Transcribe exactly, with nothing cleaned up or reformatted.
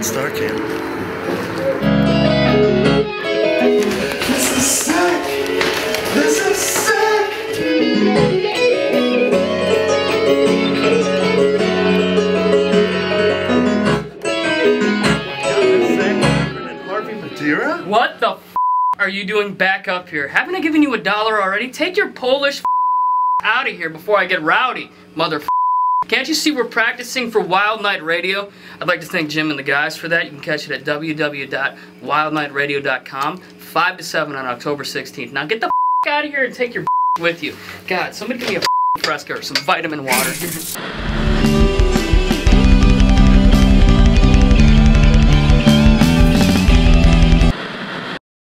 Star Cam. This is sick! This is sick! Harvey Madeira? What the f are you doing back up here? Haven't I given you a dollar already? Take your Polish f out of here before I get rowdy, mother f. Can't you see we're practicing for Wild Night Radio? I'd like to thank Jim and the guys for that. You can catch it at w w w dot wild night radio dot com, five to seven on October sixteenth. Now get the f out of here and take your with you. God, somebody give me a Fresca or some vitamin water.